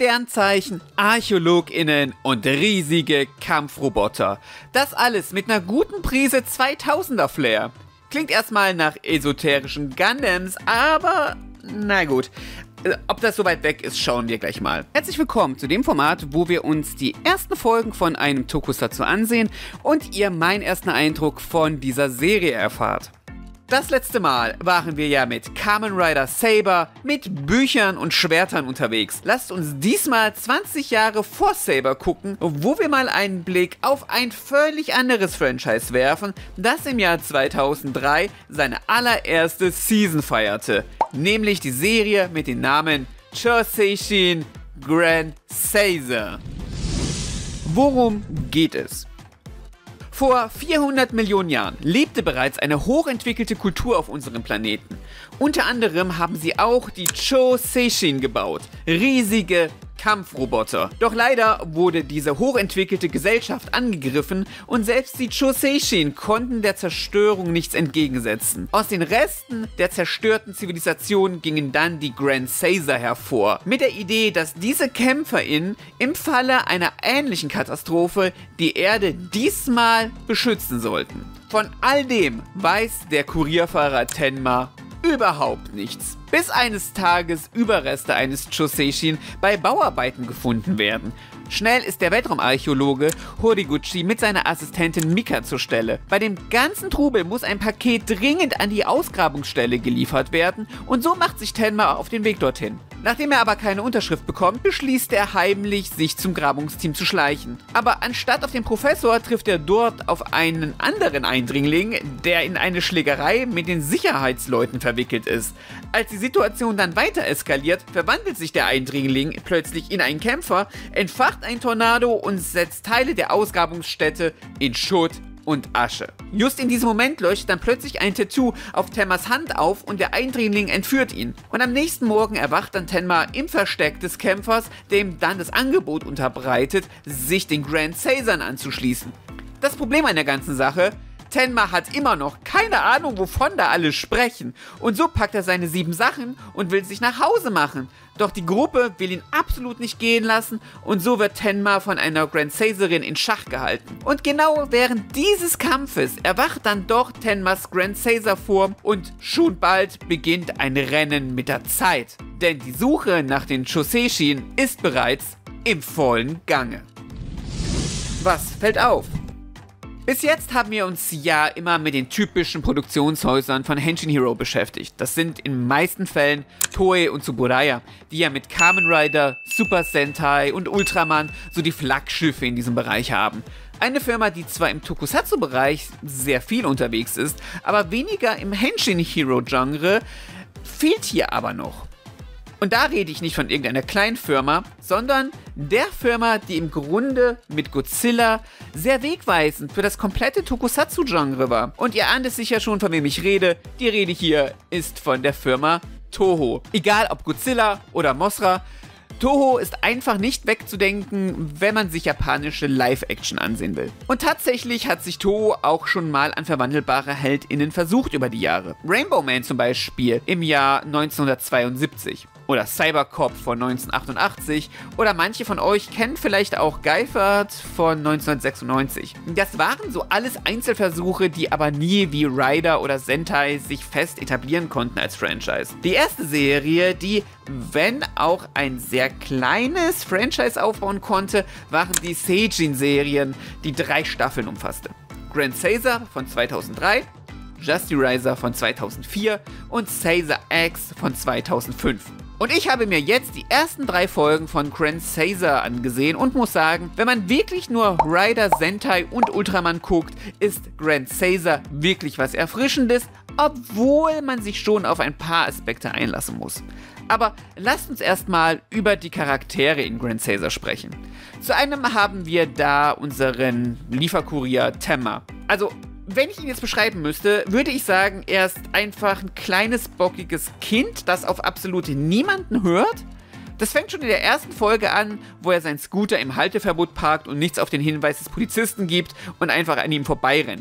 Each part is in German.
Sternzeichen, ArchäologInnen und riesige Kampfroboter. Das alles mit einer guten Prise 2000er Flair. Klingt erstmal nach esoterischen Gundams, aber na gut. Ob das so weit weg ist, schauen wir gleich mal. Herzlich willkommen zu dem Format, wo wir uns die ersten Folgen von einem Tokusatsu ansehen und ihr meinen ersten Eindruck von dieser Serie erfahrt. Das letzte Mal waren wir ja mit Kamen Rider Saber, mit Büchern und Schwertern unterwegs. Lasst uns diesmal 20 Jahre vor Saber gucken, wo wir mal einen Blick auf ein völlig anderes Franchise werfen, das im Jahr 2003 seine allererste Season feierte. Nämlich die Serie mit dem Namen Choseishin Grand Caesar. Worum geht es? Vor 400 Millionen Jahren lebte bereits eine hochentwickelte Kultur auf unserem Planeten. Unter anderem haben sie auch die Choseishin gebaut, riesige Kampfroboter. Doch leider wurde diese hochentwickelte Gesellschaft angegriffen und selbst die Choseishin konnten der Zerstörung nichts entgegensetzen. Aus den Resten der zerstörten Zivilisation gingen dann die Grand Caesar hervor, mit der Idee, dass diese KämpferInnen im Falle einer ähnlichen Katastrophe die Erde diesmal beschützen sollten. Von all dem weiß der Kurierfahrer Tenma überhaupt nichts. Bis eines Tages Überreste eines Choseishin bei Bauarbeiten gefunden werden. Schnell ist der Weltraumarchäologe Horiguchi mit seiner Assistentin Mika zur Stelle. Bei dem ganzen Trubel muss ein Paket dringend an die Ausgrabungsstelle geliefert werden und so macht sich Tenma auf den Weg dorthin. Nachdem er aber keine Unterschrift bekommt, beschließt er heimlich, sich zum Grabungsteam zu schleichen. Aber anstatt auf den Professor trifft er dort auf einen anderen Eindringling, der in eine Schlägerei mit den Sicherheitsleuten verwickelt ist. Als die Situation dann weiter eskaliert, verwandelt sich der Eindringling plötzlich in einen Kämpfer, entfacht ein Tornado und setzt Teile der Ausgrabungsstätte in Schutt und Asche. Just in diesem Moment leuchtet dann plötzlich ein Tattoo auf Tenmas Hand auf und der Eindringling entführt ihn. Und am nächsten Morgen erwacht dann Tenma im Versteck des Kämpfers, dem dann das Angebot unterbreitet, sich den Grand Caesar anzuschließen. Das Problem an der ganzen Sache: Tenma hat immer noch keine Ahnung, wovon da alle sprechen. Und so packt er seine 7 Sachen und will sich nach Hause machen. Doch die Gruppe will ihn absolut nicht gehen lassen und so wird Tenma von einer Grand Caesarin in Schach gehalten. Und genau während dieses Kampfes erwacht dann doch Tenmas Grand Caesar vor und schon bald beginnt ein Rennen mit der Zeit. Denn die Suche nach den Choseishin ist bereits im vollen Gange. Was fällt auf? Bis jetzt haben wir uns ja immer mit den typischen Produktionshäusern von Henshin Hero beschäftigt. Das sind in den meisten Fällen Toei und Tsuburaya, die ja mit Kamen Rider, Super Sentai und Ultraman so die Flaggschiffe in diesem Bereich haben. Eine Firma, die zwar im Tokusatsu-Bereich sehr viel unterwegs ist, aber weniger im Henshin Hero-Genre, fehlt hier aber noch. Und da rede ich nicht von irgendeiner kleinen Firma, sondern der Firma, die im Grunde mit Godzilla sehr wegweisend für das komplette Tokusatsu-Genre war. Und ihr ahnt es sicher schon, von wem ich rede. Die Rede hier ist von der Firma Toho. Egal ob Godzilla oder Mothra, Toho ist einfach nicht wegzudenken, wenn man sich japanische Live-Action ansehen will. Und tatsächlich hat sich Toho auch schon mal an verwandelbare HeldInnen versucht über die Jahre. Rainbow Man zum Beispiel im Jahr 1972. Oder Cybercop von 1988 oder manche von euch kennen vielleicht auch Geifert von 1996. Das waren so alles Einzelversuche, die aber nie wie Rider oder Sentai sich fest etablieren konnten als Franchise. Die erste Serie, die, wenn auch ein sehr kleines Franchise aufbauen konnte, waren die Seijin-Serien, die 3 Staffeln umfasste. Grand Caesar von 2003, Justirizer von 2004 und Caesar X von 2005. Und ich habe mir jetzt die ersten 3 Folgen von Grand Caesar angesehen und muss sagen, wenn man wirklich nur Rider, Sentai und Ultraman guckt, ist Grand Caesar wirklich was Erfrischendes, obwohl man sich schon auf ein paar Aspekte einlassen muss. Aber lasst uns erstmal über die Charaktere in Grand Caesar sprechen. Zu einem haben wir da unseren Lieferkurier Tenma. Also, wenn ich ihn jetzt beschreiben müsste, würde ich sagen, er ist einfach ein kleines, bockiges Kind, das auf absolut niemanden hört. Das fängt schon in der ersten Folge an, wo er seinen Scooter im Halteverbot parkt und nichts auf den Hinweis des Polizisten gibt und einfach an ihm vorbeirennt.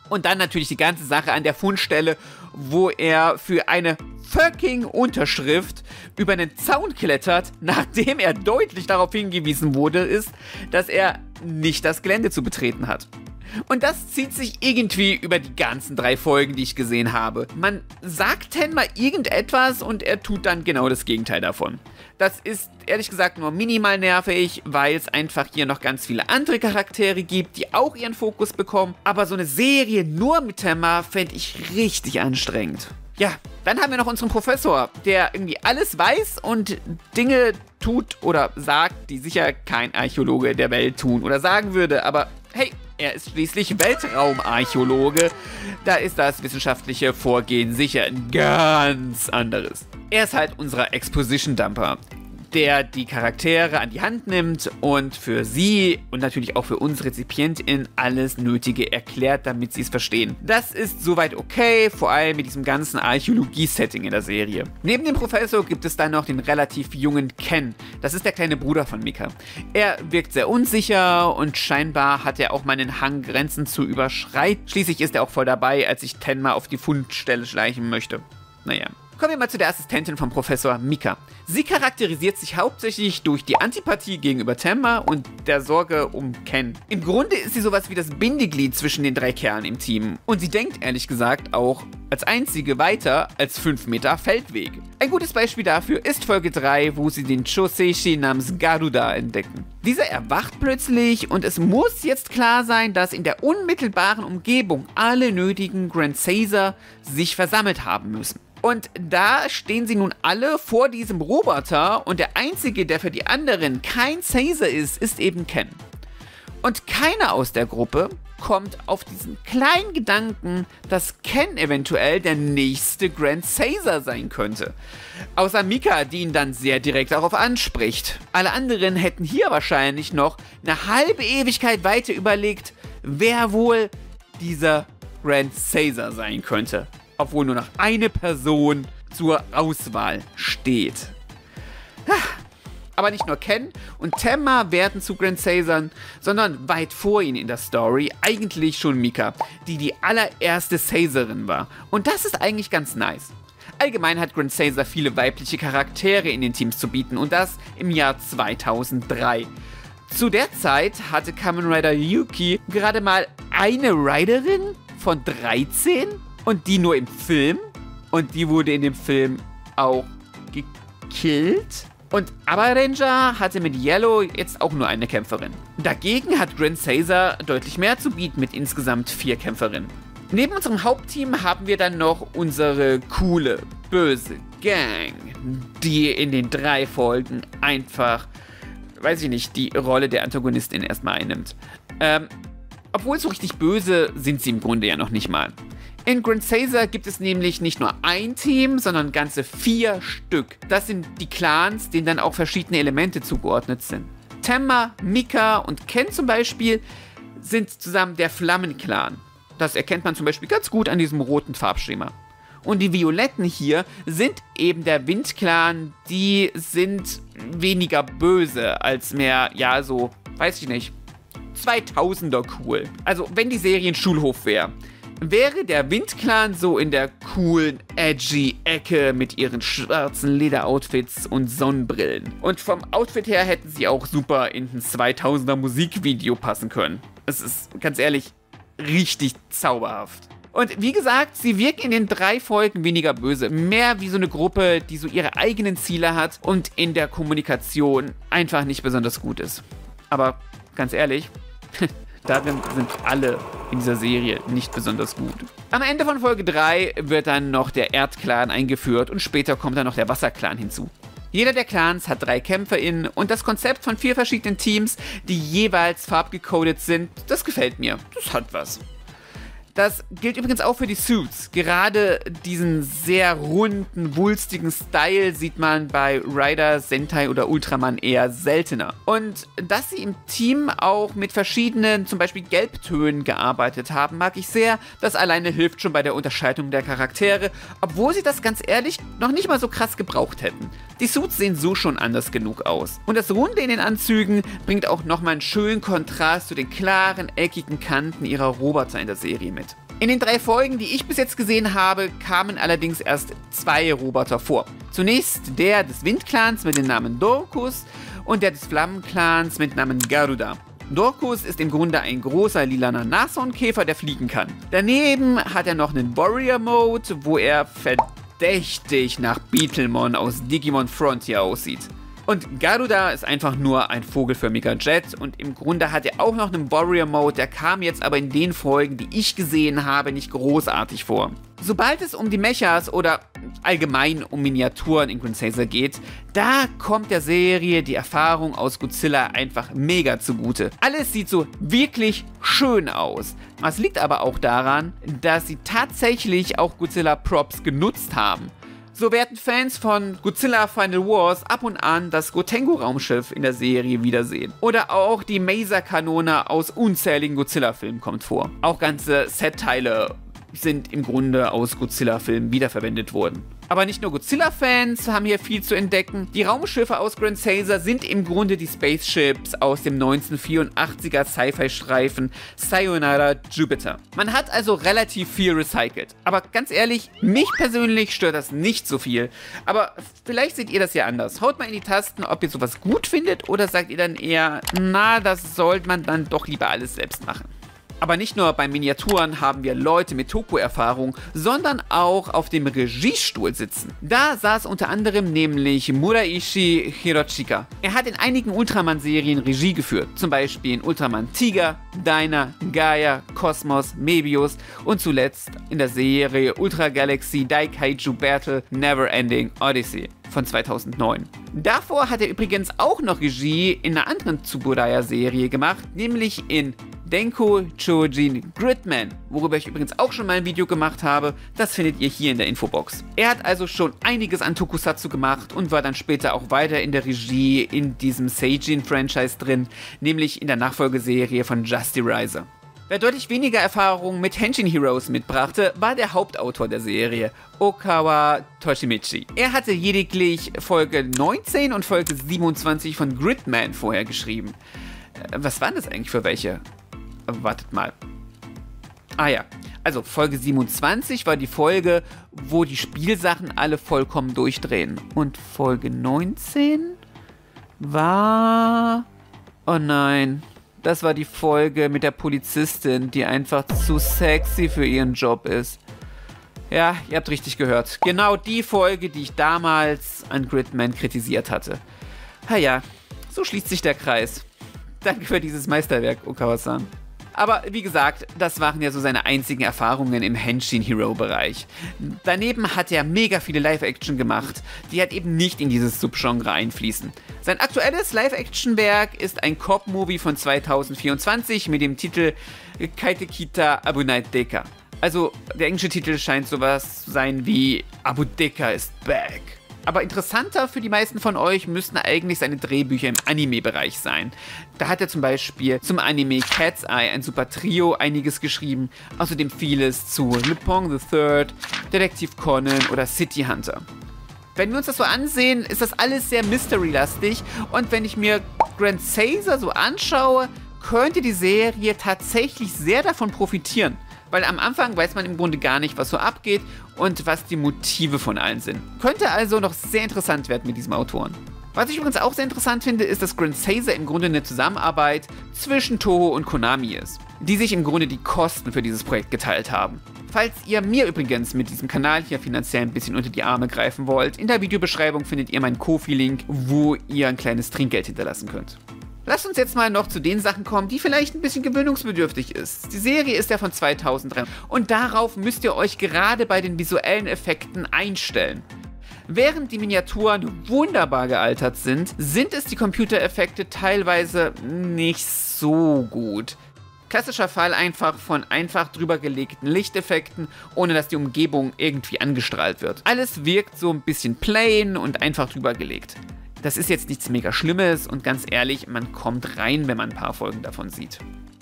Und dann natürlich die ganze Sache an der Fundstelle, wo er für eine fucking Unterschrift über einen Zaun klettert, nachdem er deutlich darauf hingewiesen wurde, dass er nicht das Gelände zu betreten hat. Und das zieht sich irgendwie über die ganzen 3 Folgen, die ich gesehen habe. Man sagt Tenma irgendetwas und er tut dann genau das Gegenteil davon. Das ist ehrlich gesagt nur minimal nervig, weil es einfach hier noch ganz viele andere Charaktere gibt, die auch ihren Fokus bekommen. Aber so eine Serie nur mit Tenma fände ich richtig anstrengend. Ja, dann haben wir noch unseren Professor, der irgendwie alles weiß und Dinge tut oder sagt, die sicher kein Archäologe der Welt tun oder sagen würde. Aber hey, er ist schließlich Weltraumarchäologe. Da ist das wissenschaftliche Vorgehen sicher ein ganz anderes. Er ist halt unser Exposition-Dumper, der die Charaktere an die Hand nimmt und für sie und natürlich auch für uns RezipientInnen alles Nötige erklärt, damit sie es verstehen. Das ist soweit okay, vor allem mit diesem ganzen Archäologie-Setting in der Serie. Neben dem Professor gibt es dann noch den relativ jungen Ken. Das ist der kleine Bruder von Mika. Er wirkt sehr unsicher und scheinbar hat er auch mal einen Hang, Grenzen zu überschreiten. Schließlich ist er auch voll dabei, als sich Tenma auf die Fundstelle schleichen möchte. Naja. Kommen wir mal zu der Assistentin von Professor Mika. Sie charakterisiert sich hauptsächlich durch die Antipathie gegenüber Tenma und der Sorge um Ken. Im Grunde ist sie sowas wie das Bindeglied zwischen den 3 Kerlen im Team. Und sie denkt ehrlich gesagt auch als einzige weiter als 5 Meter Feldweg. Ein gutes Beispiel dafür ist Folge 3, wo sie den Choseishi namens Garuda entdecken. Dieser erwacht plötzlich und es muss jetzt klar sein, dass in der unmittelbaren Umgebung alle nötigen Grand Caesar sich versammelt haben müssen. Und da stehen sie nun alle vor diesem Roboter und der einzige, der für die anderen kein Caesar ist eben Ken. Und keiner aus der Gruppe kommt auf diesen kleinen Gedanken, dass Ken eventuell der nächste Grand Caesar sein könnte. Außer Mika, die ihn dann sehr direkt darauf anspricht. Alle anderen hätten hier wahrscheinlich noch eine halbe Ewigkeit weiter überlegt, wer wohl dieser Grand Caesar sein könnte. Obwohl nur noch eine Person zur Auswahl steht. Aber nicht nur Ken und Tenma werden zu Grand Caesaren, sondern weit vor ihnen in der Story eigentlich schon Mika, die die allererste Caesarin war. Und das ist eigentlich ganz nice. Allgemein hat Grand Caesar viele weibliche Charaktere in den Teams zu bieten und das im Jahr 2003. Zu der Zeit hatte Kamen Rider Yuki gerade mal eine Riderin von 13 und die nur im Film und die wurde in dem Film auch gekillt. Und Abaranger hatte mit Yellow jetzt auch nur eine Kämpferin. Dagegen hat Grand Caesar deutlich mehr zu bieten mit insgesamt 4 Kämpferinnen. Neben unserem Hauptteam haben wir dann noch unsere coole, böse Gang, die in den 3 Folgen einfach, weiß ich nicht, die Rolle der Antagonistin erstmal einnimmt. Obwohl so richtig böse sind sie im Grunde ja noch nicht mal. In Grand Caesar gibt es nämlich nicht nur ein Team, sondern ganze 4 Stück. Das sind die Clans, denen dann auch verschiedene Elemente zugeordnet sind. Tenma, Mika und Ken zum Beispiel sind zusammen der Flammenclan. Das erkennt man zum Beispiel ganz gut an diesem roten Farbschema. Und die Violetten hier sind eben der Windclan, die sind weniger böse als mehr, ja so, weiß ich nicht, 2000er cool. Also wenn die Serie ein Schulhof wäre der Windclan so in der coolen, edgy Ecke mit ihren schwarzen Lederoutfits und Sonnenbrillen. Und vom Outfit her hätten sie auch super in ein 2000er Musikvideo passen können. Es ist, ganz ehrlich, richtig zauberhaft. Und wie gesagt, sie wirken in den 3 Folgen weniger böse. Mehr wie so eine Gruppe, die so ihre eigenen Ziele hat und in der Kommunikation einfach nicht besonders gut ist. Aber ganz ehrlich, darin sind alle in dieser Serie nicht besonders gut. Am Ende von Folge 3 wird dann noch der Erdclan eingeführt und später kommt dann noch der Wasserclan hinzu. Jeder der Clans hat 3 KämpferInnen und das Konzept von 4 verschiedenen Teams, die jeweils farbgecodet sind, das gefällt mir. Das hat was. Das gilt übrigens auch für die Suits. Gerade diesen sehr runden, wulstigen Style sieht man bei Rider, Sentai oder Ultraman eher seltener. Und dass sie im Team auch mit verschiedenen, zum Beispiel Gelbtönen gearbeitet haben, mag ich sehr. Das alleine hilft schon bei der Unterscheidung der Charaktere, obwohl sie das ganz ehrlich noch nicht mal so krass gebraucht hätten. Die Suits sehen so schon anders genug aus. Und das Runde in den Anzügen bringt auch nochmal einen schönen Kontrast zu den klaren, eckigen Kanten ihrer Roboter in der Serie mit. In den 3 Folgen, die ich bis jetzt gesehen habe, kamen allerdings erst 2 Roboter vor. Zunächst der des Windclans mit dem Namen Dorcus und der des Flammenclans mit dem Namen Garuda. Dorcus ist im Grunde ein großer lilaner Nashornkäfer, der fliegen kann. Daneben hat er noch einen Warrior-Mode, wo er verdächtig nach Beetlemon aus Digimon Frontier aussieht. Und Garuda ist einfach nur ein vogelförmiger Jet und im Grunde hat er auch noch einen Warrior-Mode, der kam jetzt aber in den Folgen, die ich gesehen habe, nicht großartig vor. Sobald es um die Mechas oder allgemein um Miniaturen in Granzaser geht, da kommt der Serie die Erfahrung aus Godzilla einfach mega zugute. Alles sieht so wirklich schön aus. Es liegt aber auch daran, dass sie tatsächlich auch Godzilla-Props genutzt haben. So werden Fans von Godzilla Final Wars ab und an das Gotengo-Raumschiff in der Serie wiedersehen. Oder auch die Maser-Kanone aus unzähligen Godzilla-Filmen kommt vor. Auch ganze Set-Teile sind im Grunde aus Godzilla-Filmen wiederverwendet worden. Aber nicht nur Godzilla-Fans haben hier viel zu entdecken. Die Raumschiffe aus Granzaser sind im Grunde die Spaceships aus dem 1984er Sci-Fi-Streifen Sayonara Jupiter. Man hat also relativ viel recycelt. Aber ganz ehrlich, mich persönlich stört das nicht so viel. Aber vielleicht seht ihr das ja anders. Haut mal in die Tasten, ob ihr sowas gut findet oder sagt ihr dann eher, na, das sollte man dann doch lieber alles selbst machen. Aber nicht nur bei Miniaturen haben wir Leute mit Toku-Erfahrung, sondern auch auf dem Regiestuhl sitzen. Da saß unter anderem nämlich Muraishi Hiroshika. Er hat in einigen Ultraman-Serien Regie geführt, zum Beispiel in Ultraman Tiger, Dyna, Gaia, Cosmos, Mebius und zuletzt in der Serie Ultra Galaxy Daikaiju Battle Neverending Odyssey von 2009. Davor hat er übrigens auch noch Regie in einer anderen Tsuburaya-Serie gemacht, nämlich in Denko Chojin Gridman, worüber ich übrigens auch schon mal ein Video gemacht habe. Das findet ihr hier in der Infobox. Er hat also schon einiges an Tokusatsu gemacht und war dann später auch weiter in der Regie in diesem Seijin-Franchise drin, nämlich in der Nachfolgeserie von Justirizer. Wer deutlich weniger Erfahrung mit Henshin Heroes mitbrachte, war der Hauptautor der Serie, Okawa Toshimichi. Er hatte lediglich Folge 19 und Folge 27 von Gridman vorher geschrieben. Was waren das eigentlich für welche? Wartet mal. Ah ja, also Folge 27 war die Folge, wo die Spielsachen alle vollkommen durchdrehen. Und Folge 19 war... Oh nein, das war die Folge mit der Polizistin, die einfach zu sexy für ihren Job ist. Ja, ihr habt richtig gehört. Genau die Folge, die ich damals an Gridman kritisiert hatte. Ja, so schließt sich der Kreis. Danke für dieses Meisterwerk, Okawa-san. Aber wie gesagt, das waren ja so seine einzigen Erfahrungen im Henshin-Hero-Bereich. Daneben hat er mega viele Live-Action gemacht, die halt eben nicht in dieses Subgenre einfließen. Sein aktuelles Live-Action-Werk ist ein Cop-Movie von 2024 mit dem Titel Kaitekita Abunai Deka. Also der englische Titel scheint sowas zu sein wie Abu Deka is back. Aber interessanter für die meisten von euch müssten eigentlich seine Drehbücher im Anime-Bereich sein. Da hat er zum Beispiel zum Anime Cat's Eye, ein super Trio, einiges geschrieben. Außerdem vieles zu Lupin III, Detektiv Conan oder City Hunter. Wenn wir uns das so ansehen, ist das alles sehr Mystery-lastig. Und wenn ich mir Granzaser so anschaue, könnte die Serie tatsächlich sehr davon profitieren. Weil am Anfang weiß man im Grunde gar nicht, was so abgeht und was die Motive von allen sind. Könnte also noch sehr interessant werden mit diesem Autoren. Was ich übrigens auch sehr interessant finde, ist, dass Granzaser im Grunde eine Zusammenarbeit zwischen Toho und Konami ist, die sich im Grunde die Kosten für dieses Projekt geteilt haben. Falls ihr mir übrigens mit diesem Kanal hier finanziell ein bisschen unter die Arme greifen wollt, in der Videobeschreibung findet ihr meinen Ko-Fi-Link, wo ihr ein kleines Trinkgeld hinterlassen könnt. Lasst uns jetzt mal noch zu den Sachen kommen, die vielleicht ein bisschen gewöhnungsbedürftig ist. Die Serie ist ja von 2003 und darauf müsst ihr euch gerade bei den visuellen Effekten einstellen. Während die Miniaturen wunderbar gealtert sind, sind es die Computereffekte teilweise nicht so gut. Klassischer Fall einfach von einfach drüber gelegten Lichteffekten, ohne dass die Umgebung irgendwie angestrahlt wird. Alles wirkt so ein bisschen plain und einfach drüber gelegt. Das ist jetzt nichts mega Schlimmes und ganz ehrlich, man kommt rein, wenn man ein paar Folgen davon sieht.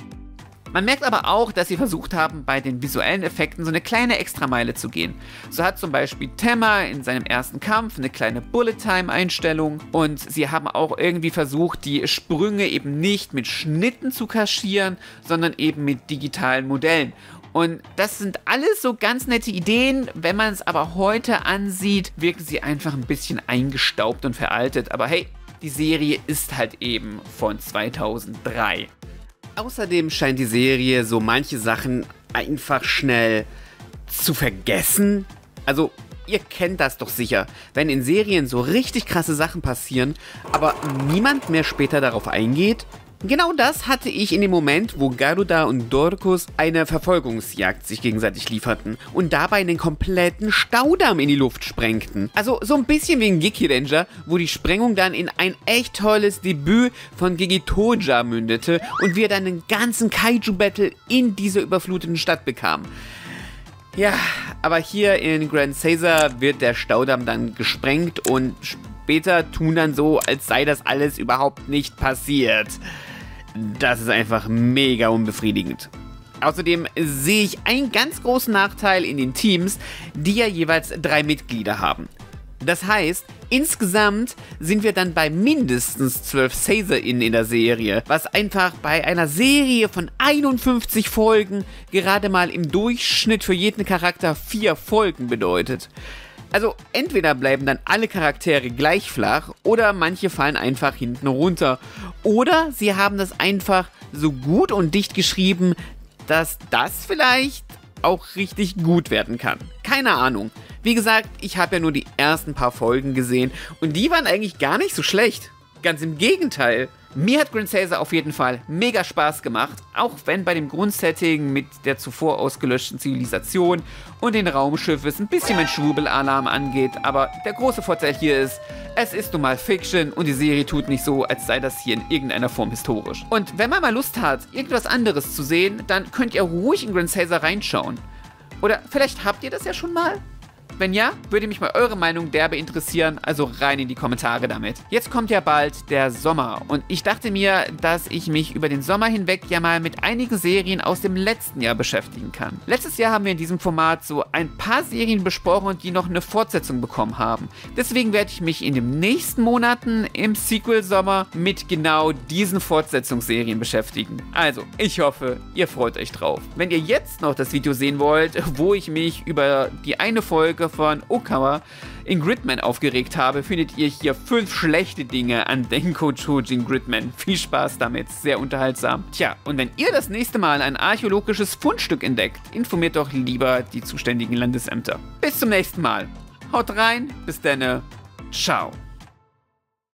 Man merkt aber auch, dass sie versucht haben, bei den visuellen Effekten so eine kleine Extrameile zu gehen. So hat zum Beispiel Temma in seinem ersten Kampf eine kleine Bullet-Time-Einstellung und sie haben auch irgendwie versucht, die Sprünge eben nicht mit Schnitten zu kaschieren, sondern eben mit digitalen Modellen. Und das sind alles so ganz nette Ideen. Wenn man es aber heute ansieht, wirken sie einfach ein bisschen eingestaubt und veraltet. Aber hey, die Serie ist halt eben von 2003. Außerdem scheint die Serie so manche Sachen einfach schnell zu vergessen. Also, ihr kennt das doch sicher, wenn in Serien so richtig krasse Sachen passieren, aber niemand mehr später darauf eingeht. Genau das hatte ich in dem Moment, wo Garuda und Dorcus eine Verfolgungsjagd sich gegenseitig lieferten und dabei einen kompletten Staudamm in die Luft sprengten. Also so ein bisschen wie in Geki Ranger, wo die Sprengung dann in ein echt tolles Debüt von Geki-Toja mündete und wir dann einen ganzen Kaiju-Battle in dieser überfluteten Stadt bekamen. Ja, aber hier in Grand Caesar wird der Staudamm dann gesprengt und später tun dann so, als sei das alles überhaupt nicht passiert. Das ist einfach mega unbefriedigend. Außerdem sehe ich einen ganz großen Nachteil in den Teams, die ja jeweils 3 Mitglieder haben. Das heißt, insgesamt sind wir dann bei mindestens 12 CaesarInnen in der Serie, was einfach bei einer Serie von 51 Folgen gerade mal im Durchschnitt für jeden Charakter 4 Folgen bedeutet. Also entweder bleiben dann alle Charaktere gleich flach oder manche fallen einfach hinten runter. Oder sie haben das einfach so gut und dicht geschrieben, dass das vielleicht auch richtig gut werden kann. Keine Ahnung. Wie gesagt, ich habe ja nur die ersten paar Folgen gesehen und die waren eigentlich gar nicht so schlecht. Ganz im Gegenteil. Mir hat Grand Caesar auf jeden Fall mega Spaß gemacht, auch wenn bei dem Grundsetting mit der zuvor ausgelöschten Zivilisation und den Raumschiffen es ein bisschen mein Schwurbelalarm angeht, aber der große Vorteil hier ist, es ist nun mal Fiction und die Serie tut nicht so, als sei das hier in irgendeiner Form historisch. Und wenn man mal Lust hat, irgendwas anderes zu sehen, dann könnt ihr ruhig in Grand Caesar reinschauen. Oder vielleicht habt ihr das ja schon mal? Wenn ja, würde mich mal eure Meinung derbe interessieren, also rein in die Kommentare damit. Jetzt kommt ja bald der Sommer und ich dachte mir, dass ich mich über den Sommer hinweg ja mal mit einigen Serien aus dem letzten Jahr beschäftigen kann. Letztes Jahr haben wir in diesem Format so ein paar Serien besprochen, die noch eine Fortsetzung bekommen haben. Deswegen werde ich mich in den nächsten Monaten im Sequel-Sommer mit genau diesen Fortsetzungsserien beschäftigen. Also, ich hoffe, ihr freut euch drauf. Wenn ihr jetzt noch das Video sehen wollt, wo ich mich über die eine Folge von Okawa in Gridman aufgeregt habe, findet ihr hier 5 schlechte Dinge an Denko Chojin Gridman. Viel Spaß damit, sehr unterhaltsam. Tja, und wenn ihr das nächste Mal ein archäologisches Fundstück entdeckt, informiert doch lieber die zuständigen Landesämter. Bis zum nächsten Mal. Haut rein, bis dann, ciao.